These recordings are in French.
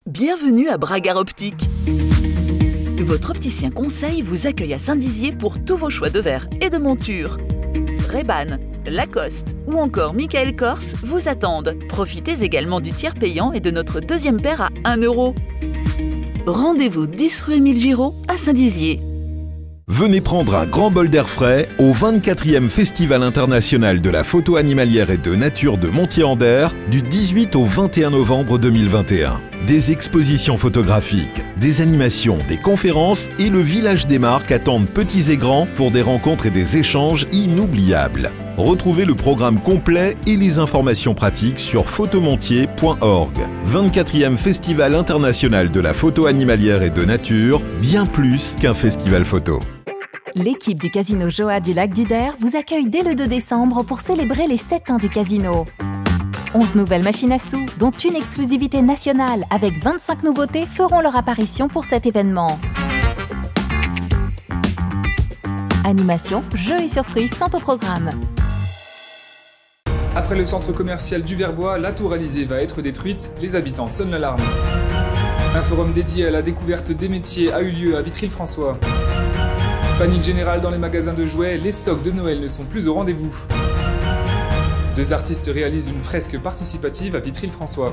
Bienvenue à Bragard Optique. Votre opticien conseil vous accueille à Saint-Dizier pour tous vos choix de verres et de montures. Ray-Ban, Lacoste ou encore Michael Kors vous attendent. Profitez également du tiers payant et de notre deuxième paire à 1 €. Rendez-vous 10 rue Émile Giraud à Saint-Dizier. Venez prendre un grand bol d'air frais au 24e Festival international de la photo animalière et de nature de Montier-en-Der du 18 au 21 novembre 2021. Des expositions photographiques, des animations, des conférences et le village des marques attendent petits et grands pour des rencontres et des échanges inoubliables. Retrouvez le programme complet et les informations pratiques sur photomontier.org. 24e Festival international de la photo animalière et de nature, bien plus qu'un festival photo. L'équipe du Casino Joa du Lac du Der vous accueille dès le 2 décembre pour célébrer les 7 ans du casino. 11 nouvelles machines à sous, dont une exclusivité nationale avec 25 nouveautés, feront leur apparition pour cet événement. Animation, jeux et surprises sont au programme. Après le centre commercial du Verbois, la tour Alizé va être détruite, les habitants sonnent l'alarme. Un forum dédié à la découverte des métiers a eu lieu à Vitry-le-François. Panique générale dans les magasins de jouets, les stocks de Noël ne sont plus au rendez-vous. 2 artistes réalisent une fresque participative à Vitry-le-François.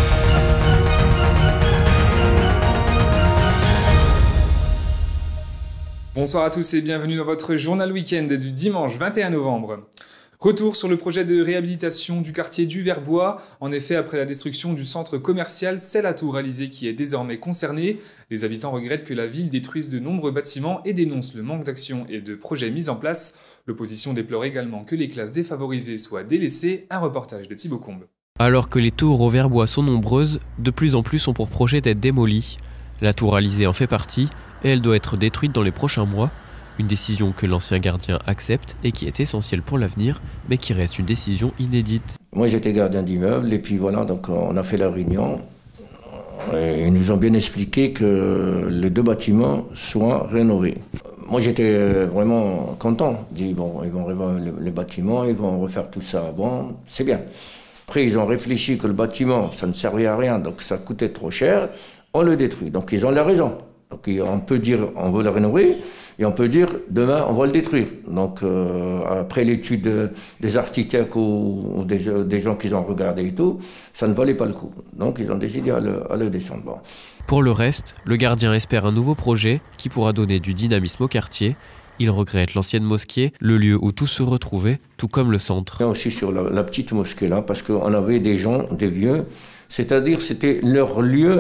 Bonsoir à tous et bienvenue dans votre journal week-end du dimanche 21 novembre. Retour sur le projet de réhabilitation du quartier du Verbois. En effet, après la destruction du centre commercial, c'est la tour Alizé qui est désormais concernée. Les habitants regrettent que la ville détruise de nombreux bâtiments et dénoncent le manque d'action et de projets mis en place. L'opposition déplore également que les classes défavorisées soient délaissées. Un reportage de Thibaut Combe. Alors que les tours au Verbois sont nombreuses, de plus en plus ont pour projet d'être démolies. La tour Alizé en fait partie et elle doit être détruite dans les prochains mois. Une décision que l'ancien gardien accepte et qui est essentielle pour l'avenir, mais qui reste une décision inédite. Moi j'étais gardien d'immeuble et puis voilà, donc on a fait la réunion. Et ils nous ont bien expliqué que les 2 bâtiments soient rénovés. Moi j'étais vraiment content. Je dis bon, ils vont rénover les bâtiments, ils vont refaire tout ça. Bon, c'est bien. Après ils ont réfléchi que le bâtiment, ça ne servait à rien, donc ça coûtait trop cher, on le détruit. Donc ils ont la raison. Donc on peut dire on veut le rénover et on peut dire demain on va le détruire. Donc après l'étude des architectes ou des gens qui ont regardé et tout, ça ne valait pas le coup. Donc ils ont décidé à le descendre. Bon. Pour le reste, le gardien espère un nouveau projet qui pourra donner du dynamisme au quartier. Il regrette l'ancienne mosquée, le lieu où tout se retrouvait, tout comme le centre. Aussi sur la petite mosquée là, parce qu'on avait des gens, des vieux, c'est-à-dire c'était leur lieu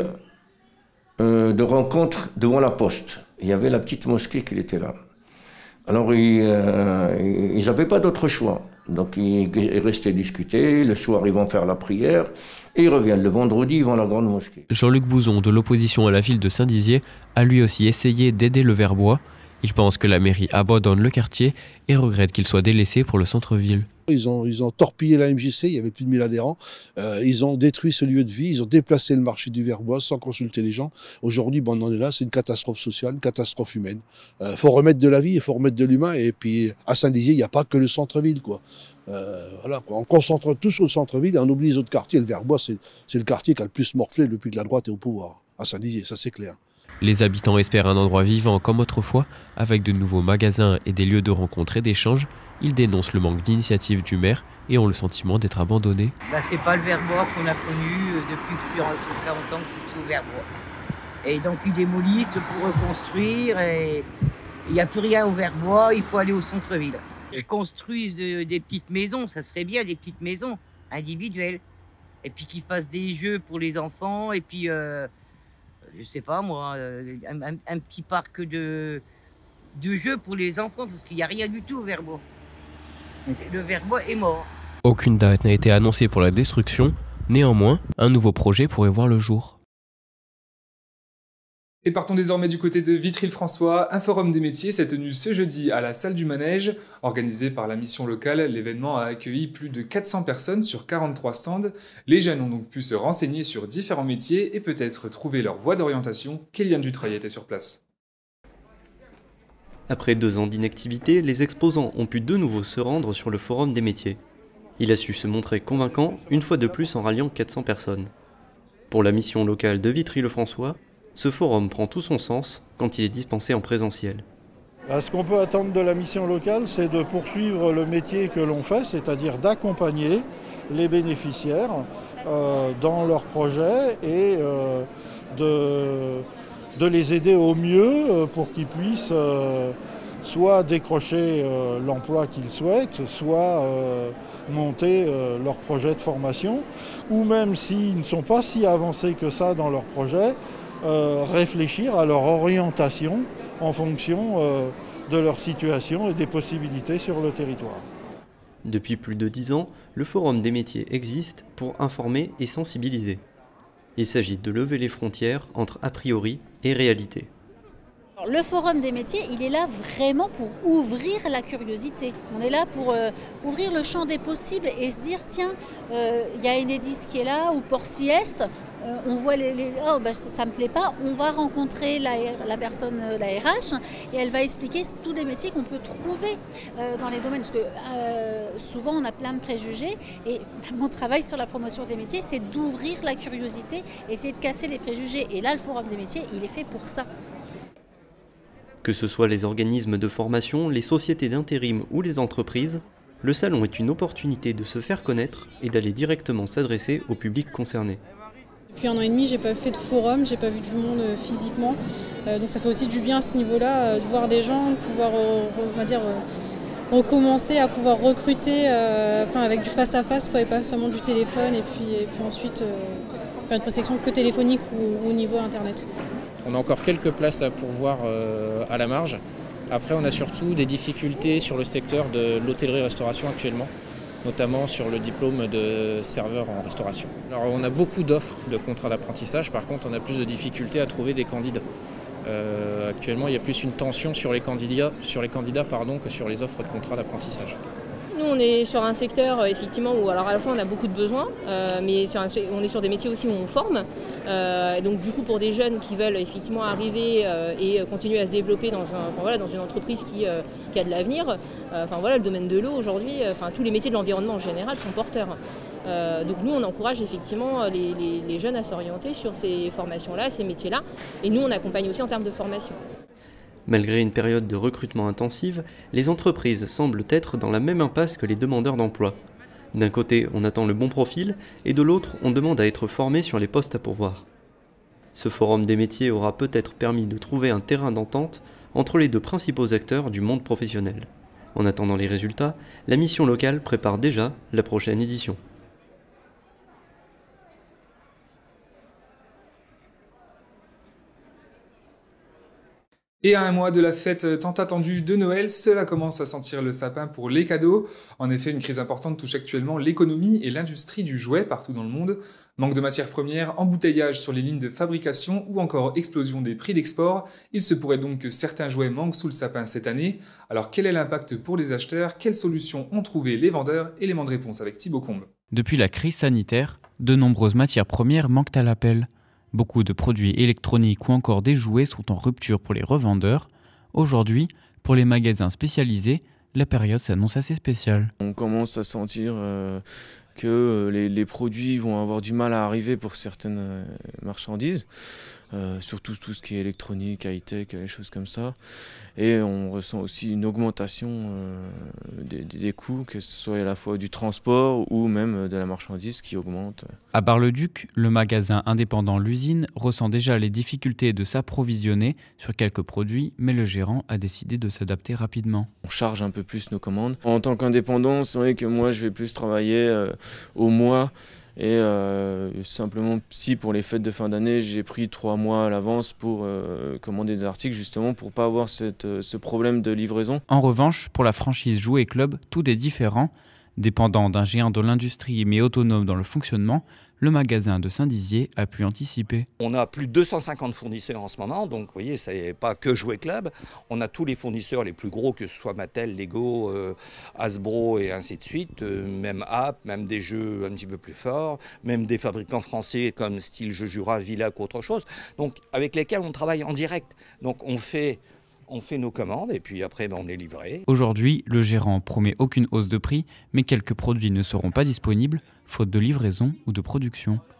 de rencontre devant la poste. Il y avait la petite mosquée qui était là. Alors ils n'avaient pas d'autre choix. Donc ils restaient discuter, le soir ils vont faire la prière et ils reviennent. Le vendredi ils vont à la grande mosquée. Jean-Luc Bouzon de l'opposition à la ville de Saint-Dizier a lui aussi essayé d'aider le Verbois. Il pense que la mairie abandonne le quartier et regrette qu'il soit délaissé pour le centre-ville. Ils ont torpillé la MJC, il y avait plus de 1000 adhérents. Ils ont détruit ce lieu de vie, ils ont déplacé le marché du Verbois sans consulter les gens. Aujourd'hui, on en est là, c'est une catastrophe sociale, une catastrophe humaine. Faut remettre de la vie, il faut remettre de l'humain. Et puis à Saint-Dizier, il n'y a pas que le centre-ville, quoi. Voilà, quoi. On concentre tout sur le centre-ville et on oublie les autres quartiers. Le Verbois, c'est le quartier qui a le plus morflé depuis que la droite est au pouvoir. À Saint-Dizier, ça c'est clair. Les habitants espèrent un endroit vivant comme autrefois, avec de nouveaux magasins et des lieux de rencontre et d'échange. Ils dénoncent le manque d'initiative du maire et ont le sentiment d'être abandonnés. C'est pas le Verbois qu'on a connu depuis plus de 40 ans que c'est au Verbois. Et donc ils démolissent pour reconstruire et il n'y a plus rien au Verbois, il faut aller au centre-ville. Ils construisent des petites maisons, ça serait bien des petites maisons individuelles. Et puis qu'ils fassent des jeux pour les enfants et puis... je sais pas moi, un petit parc de jeux pour les enfants, parce qu'il n'y a rien du tout au Verbois. Le Verbois est mort. Aucune date n'a été annoncée pour la destruction, néanmoins, un nouveau projet pourrait voir le jour. Et partons désormais du côté de Vitry-le-François. Un forum des métiers s'est tenu ce jeudi à la salle du Manège. Organisé par la mission locale, l'événement a accueilli plus de 400 personnes sur 43 stands. Les jeunes ont donc pu se renseigner sur différents métiers et peut-être trouver leur voie d'orientation. Kéliane Dutreuil était sur place. Après 2 ans d'inactivité, les exposants ont pu de nouveau se rendre sur le forum des métiers. Il a su se montrer convaincant, une fois de plus en ralliant 400 personnes. Pour la mission locale de Vitry-le-François, ce forum prend tout son sens quand il est dispensé en présentiel. Ce qu'on peut attendre de la mission locale, c'est de poursuivre le métier que l'on fait, c'est-à-dire d'accompagner les bénéficiaires dans leurs projets et de les aider au mieux pour qu'ils puissent soit décrocher l'emploi qu'ils souhaitent, soit monter leur projet de formation, ou même s'ils ne sont pas si avancés que ça dans leur projet, réfléchir à leur orientation en fonction de leur situation et des possibilités sur le territoire. Depuis plus de 10 ans, le Forum des métiers existe pour informer et sensibiliser. Il s'agit de lever les frontières entre a priori et réalité. Le Forum des métiers, il est là vraiment pour ouvrir la curiosité. On est là pour ouvrir le champ des possibles et se dire, tiens, il y a Enedis qui est là, ou Porciest, on voit oh, bah, ça ne me plaît pas, on va rencontrer la personne, la RH, et elle va expliquer tous les métiers qu'on peut trouver dans les domaines. Parce que souvent, on a plein de préjugés, et mon travail sur la promotion des métiers, c'est d'ouvrir la curiosité, essayer de casser les préjugés. Et là, le Forum des métiers, il est fait pour ça. Que ce soit les organismes de formation, les sociétés d'intérim ou les entreprises, le salon est une opportunité de se faire connaître et d'aller directement s'adresser au public concerné. Depuis 1 an et demi, j'ai pas fait de forum, j'ai pas vu du monde physiquement, donc ça fait aussi du bien à ce niveau-là, de voir des gens, de pouvoir recommencer à pouvoir recruter avec du face-à-face, et pas seulement du téléphone, et puis ensuite faire une prospection que téléphonique ou au niveau internet. On a encore quelques places à pourvoir à la marge. Après, on a surtout des difficultés sur le secteur de l'hôtellerie-restauration actuellement, notamment sur le diplôme de serveur en restauration. Alors, on a beaucoup d'offres de contrats d'apprentissage, par contre, on a plus de difficultés à trouver des candidats. Actuellement, il y a plus une tension sur les candidats que sur les offres de contrats d'apprentissage. Nous, on est sur un secteur effectivement où alors à la fois on a beaucoup de besoins, mais on est sur des métiers aussi où on forme. Donc du coup, pour des jeunes qui veulent effectivement arriver et continuer à se développer dans une entreprise qui a de l'avenir, le domaine de l'eau aujourd'hui, tous les métiers de l'environnement en général sont porteurs. Donc nous, on encourage effectivement les jeunes à s'orienter sur ces formations-là, ces métiers-là, et nous, on accompagne aussi en termes de formation. Malgré une période de recrutement intensive, les entreprises semblent être dans la même impasse que les demandeurs d'emploi. D'un côté, on attend le bon profil, et de l'autre, on demande à être formé sur les postes à pourvoir. Ce forum des métiers aura peut-être permis de trouver un terrain d'entente entre les deux principaux acteurs du monde professionnel. En attendant les résultats, la mission locale prépare déjà la prochaine édition. Et à un mois de la fête tant attendue de Noël, cela commence à sentir le sapin pour les cadeaux. En effet, une crise importante touche actuellement l'économie et l'industrie du jouet partout dans le monde. Manque de matières premières, embouteillage sur les lignes de fabrication ou encore explosion des prix d'export. Il se pourrait donc que certains jouets manquent sous le sapin cette année. Alors quel est l'impact pour les acheteurs? Quelles solutions ont trouvé les vendeurs? Élément de réponse avec Thibaut Combe. Depuis la crise sanitaire, de nombreuses matières premières manquent à l'appel. Beaucoup de produits électroniques ou encore des jouets sont en rupture pour les revendeurs. Aujourd'hui, pour les magasins spécialisés, la période s'annonce assez spéciale. On commence à sentir que les produits vont avoir du mal à arriver pour certaines marchandises, surtout tout ce qui est électronique, high-tech, les choses comme ça. Et on ressent aussi une augmentation des coûts, que ce soit à la fois du transport ou même de la marchandise qui augmente. À Bar-le-Duc, le magasin indépendant L'Usine ressent déjà les difficultés de s'approvisionner sur quelques produits, mais le gérant a décidé de s'adapter rapidement. On charge un peu plus nos commandes. En tant qu'indépendant, c'est vrai que moi je vais plus travailler au mois. Et simplement, si pour les fêtes de fin d'année, j'ai pris 3 mois à l'avance pour commander des articles, justement pour pas avoir ce problème de livraison. En revanche, pour la franchise Jouet Club, tout est différent. Dépendant d'un géant de l'industrie mais autonome dans le fonctionnement, le magasin de Saint-Dizier a pu anticiper. On a plus de 250 fournisseurs en ce moment, donc vous voyez, ce n'est pas que Jouet Club. On a tous les fournisseurs les plus gros, que ce soit Mattel, Lego, Hasbro et ainsi de suite, même App, même des jeux un petit peu plus forts, même des fabricants français comme style Jeux Jura, Villac ou autre chose, donc avec lesquels on travaille en direct. Donc on fait nos commandes et puis après on est livré. Aujourd'hui, le gérant promet aucune hausse de prix, mais quelques produits ne seront pas disponibles, faute de livraison ou de production.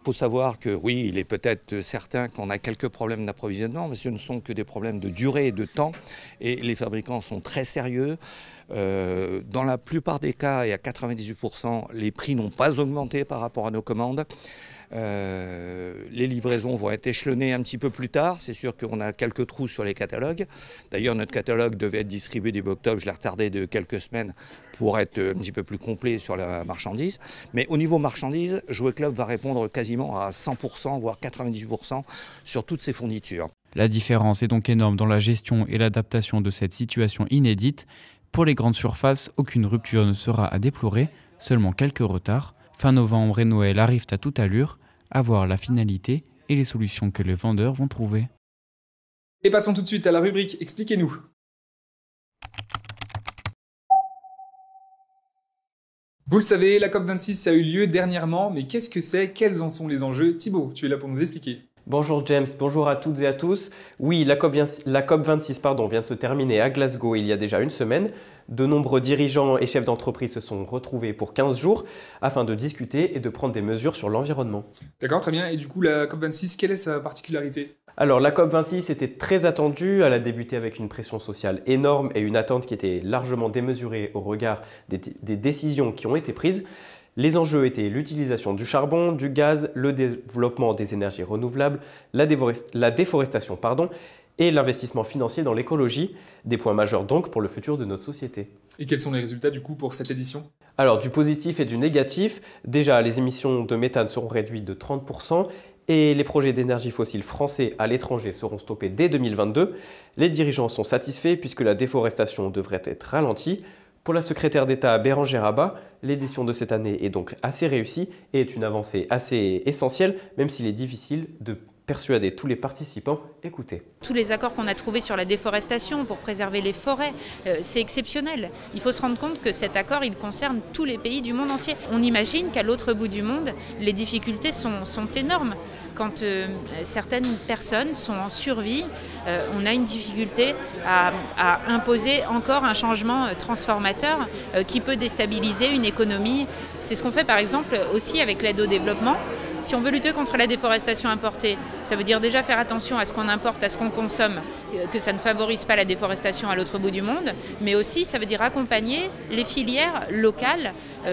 faut savoir que oui, il est peut-être certain qu'on a quelques problèmes d'approvisionnement, mais ce ne sont que des problèmes de durée et de temps. Et les fabricants sont très sérieux. Dans la plupart des cas, et à 98%, les prix n'ont pas augmenté par rapport à nos commandes. Les livraisons vont être échelonnées un petit peu plus tard. C'est sûr qu'on a quelques trous sur les catalogues. D'ailleurs, notre catalogue devait être distribué début octobre. Je l'ai retardé de quelques semaines pour être un petit peu plus complet sur la marchandise. Mais au niveau marchandise, Jouet Club va répondre quasiment à 100%, voire 98% sur toutes ses fournitures. La différence est donc énorme dans la gestion et l'adaptation de cette situation inédite. Pour les grandes surfaces, aucune rupture ne sera à déplorer, seulement quelques retards. Fin novembre et Noël arrivent à toute allure, à voir la finalité et les solutions que les vendeurs vont trouver. Et passons tout de suite à la rubrique « Expliquez-nous ». Vous le savez, la COP26 a eu lieu dernièrement, mais qu'est-ce que c'est? Quels en sont les enjeux? Thibaut, tu es là pour nous expliquer. Bonjour James, bonjour à toutes et à tous. Oui, la COP26 vient de se terminer à Glasgow il y a déjà une semaine. De nombreux dirigeants et chefs d'entreprise se sont retrouvés pour 15 jours afin de discuter et de prendre des mesures sur l'environnement. D'accord, très bien. Et du coup, la COP26, quelle est sa particularité? Alors, la COP26 était très attendue. Elle a débuté avec une pression sociale énorme et une attente qui était largement démesurée au regard des décisions qui ont été prises. Les enjeux étaient l'utilisation du charbon, du gaz, le développement des énergies renouvelables, la déforestation, et l'investissement financier dans l'écologie, des points majeurs donc pour le futur de notre société. Et quels sont les résultats du coup pour cette édition? Alors du positif et du négatif, déjà les émissions de méthane seront réduites de 30% et les projets d'énergie fossile français à l'étranger seront stoppés dès 2022. Les dirigeants sont satisfaits puisque la déforestation devrait être ralentie. Pour la secrétaire d'État Bérangère Abba, l'édition de cette année est donc assez réussie et est une avancée assez essentielle, même s'il est difficile de persuader tous les participants. Écoutez. Tous les accords qu'on a trouvés sur la déforestation pour préserver les forêts, c'est exceptionnel. Il faut se rendre compte que cet accord, il concerne tous les pays du monde entier. On imagine qu'à l'autre bout du monde, les difficultés sont énormes. Quand certaines personnes sont en survie, on a une difficulté à imposer encore un changement transformateur qui peut déstabiliser une économie. C'est ce qu'on fait par exemple aussi avec l'aide au développement. Si on veut lutter contre la déforestation importée, ça veut dire déjà faire attention à ce qu'on importe, à ce qu'on consomme, que ça ne favorise pas la déforestation à l'autre bout du monde, mais aussi ça veut dire accompagner les filières locales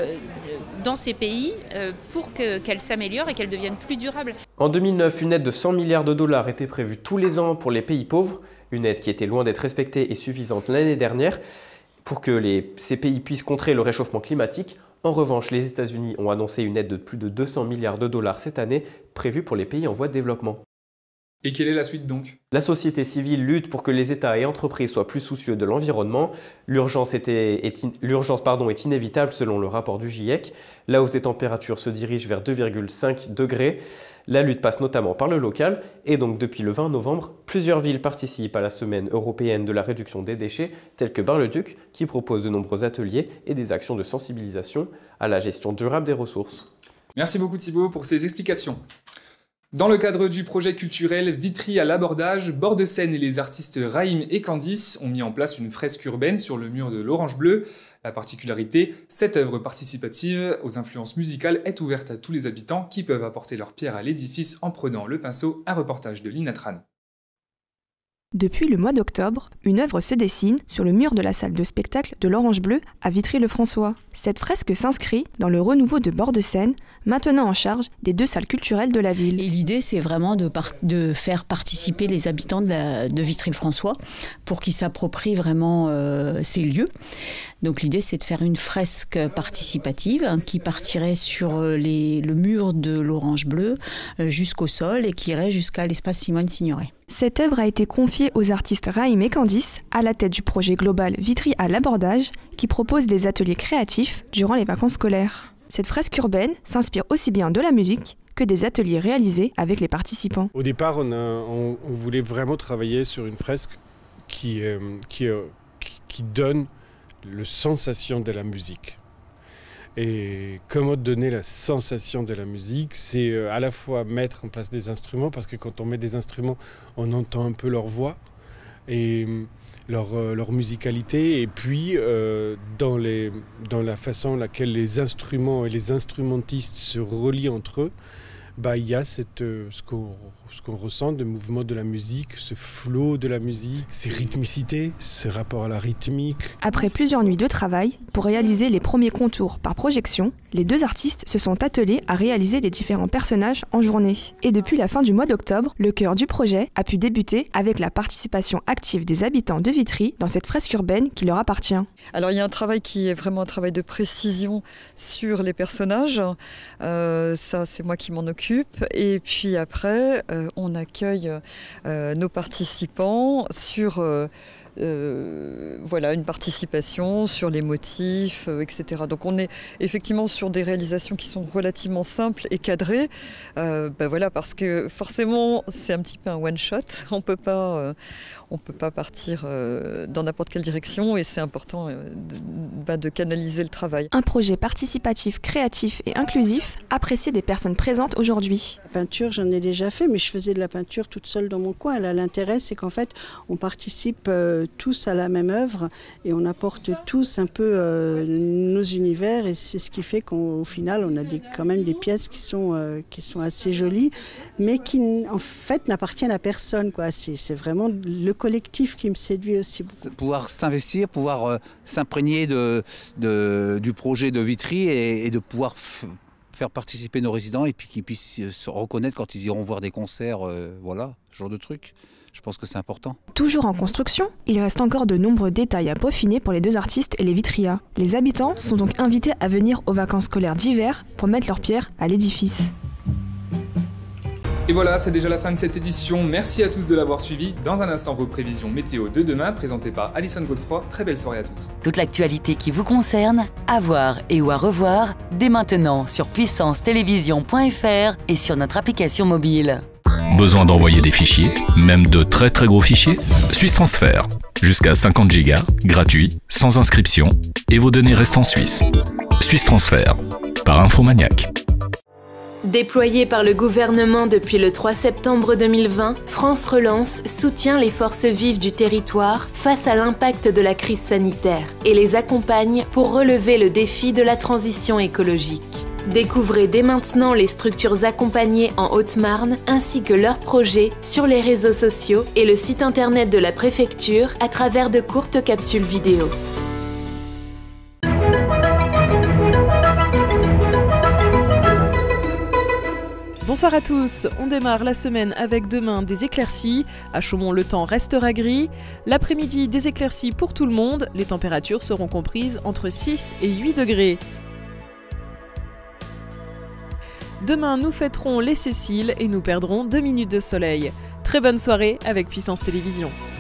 dans ces pays pour qu'elles s'améliorent et qu'elles deviennent plus durables. En 2009, une aide de 100 milliards de dollars était prévue tous les ans pour les pays pauvres, une aide qui était loin d'être respectée et suffisante l'année dernière pour que ces pays puissent contrer le réchauffement climatique. En revanche, les États-Unis ont annoncé une aide de plus de 200 milliards de dollars cette année, prévue pour les pays en voie de développement. Et quelle est la suite donc? La société civile lutte pour que les États et entreprises soient plus soucieux de l'environnement. L'urgence est inévitable selon le rapport du GIEC. La hausse des températures se dirige vers 2,5 degrés. La lutte passe notamment par le local et donc depuis le 20 novembre, plusieurs villes participent à la semaine européenne de la réduction des déchets, telle que Bar-le-Duc, qui propose de nombreux ateliers et des actions de sensibilisation à la gestion durable des ressources. Merci beaucoup Thibaut pour ces explications. Dans le cadre du projet culturel Vitry à l'abordage, Bord de Seine et les artistes Raïm et Candice ont mis en place une fresque urbaine sur le mur de l'Orange Bleu. La particularité, cette œuvre participative aux influences musicales est ouverte à tous les habitants qui peuvent apporter leur pierre à l'édifice en prenant le pinceau. Un reportage de Lina Tran. Depuis le mois d'octobre, une œuvre se dessine sur le mur de la salle de spectacle de l'Orange Bleu à Vitry-le-François. Cette fresque s'inscrit dans le renouveau de Bord de Seine, maintenant en charge des 2 salles culturelles de la ville. Et l'idée, c'est vraiment de faire participer les habitants de Vitry-le-François pour qu'ils s'approprient vraiment ces lieux. Donc l'idée, c'est de faire une fresque participative qui partirait sur le mur de l'Orange Bleu jusqu'au sol et qui irait jusqu'à l'espace Simone Signoret. Cette œuvre a été confiée aux artistes Raïm et Candice, à la tête du projet global Vitry à l'abordage, qui propose des ateliers créatifs durant les vacances scolaires. Cette fresque urbaine s'inspire aussi bien de la musique que des ateliers réalisés avec les participants. Au départ, on voulait vraiment travailler sur une fresque qui donne la sensation de la musique. Et comment donner la sensation de la musique, c'est à la fois mettre en place des instruments, parce que quand on met des instruments, on entend un peu leur voix et leur musicalité, et puis dans la façon laquelle les instruments et les instrumentistes se relient entre eux, il y a ce qu'on ressent de mouvement de la musique, ce flow de la musique, ces rythmicités, ce rapport à la rythmique. Après plusieurs nuits de travail, pour réaliser les premiers contours par projection, les 2 artistes se sont attelés à réaliser les différents personnages en journée. Et depuis la fin du mois d'octobre, le cœur du projet a pu débuter avec la participation active des habitants de Vitry dans cette fresque urbaine qui leur appartient. Alors il y a un travail qui est vraiment un travail de précision sur les personnages, ça c'est moi qui m'en occupe, et puis après on accueille nos participants sur une participation sur les motifs, etc. Donc on est effectivement sur des réalisations qui sont relativement simples et cadrées, parce que forcément c'est un petit peu un one-shot, on peut pas partir dans n'importe quelle direction, et c'est important de canaliser le travail. Un projet participatif, créatif et inclusif, apprécié des personnes présentes aujourd'hui. La peinture, j'en ai déjà fait, mais je faisais de la peinture toute seule dans mon coin. Là, l'intérêt, c'est qu'en fait, on participe tous à la même œuvre et on apporte tous un peu nos univers, et c'est ce qui fait qu'au final, on a quand même des pièces qui sont assez jolies, mais qui en fait n'appartiennent à personne, quoi. C'est vraiment le collectif qui me séduit aussi beaucoup. Pouvoir s'investir, pouvoir s'imprégner du projet de Vitry et de pouvoir faire participer nos résidents, et puis qu'ils puissent se reconnaître quand ils iront voir des concerts, ce genre de trucs. Je pense que c'est important. Toujours en construction, il reste encore de nombreux détails à peaufiner pour les 2 artistes et les Vitrias. Les habitants sont donc invités à venir aux vacances scolaires d'hiver pour mettre leur pierre à l'édifice. Et voilà, c'est déjà la fin de cette édition. Merci à tous de l'avoir suivi. Dans un instant, vos prévisions météo de demain, présentées par Alison Godefroy. Très belle soirée à tous. Toute l'actualité qui vous concerne, à voir et ou à revoir, dès maintenant sur puissancetélévision.fr et sur notre application mobile. Besoin d'envoyer des fichiers, même de très très gros fichiers? Suisse Transfert. Jusqu'à 50 Go, gratuit, sans inscription, et vos données restent en Suisse. Suisse Transfert, par Infomaniac. Déployée par le gouvernement depuis le 3 septembre 2020, France Relance soutient les forces vives du territoire face à l'impact de la crise sanitaire et les accompagne pour relever le défi de la transition écologique. Découvrez dès maintenant les structures accompagnées en Haute-Marne ainsi que leurs projets sur les réseaux sociaux et le site internet de la préfecture à travers de courtes capsules vidéo. Bonsoir à tous, on démarre la semaine avec demain des éclaircies. À Chaumont, le temps restera gris. L'après-midi, des éclaircies pour tout le monde. Les températures seront comprises entre 6 et 8 degrés. Demain, nous fêterons les Céciles et nous perdrons 2 minutes de soleil. Très bonne soirée avec Puissance Télévision.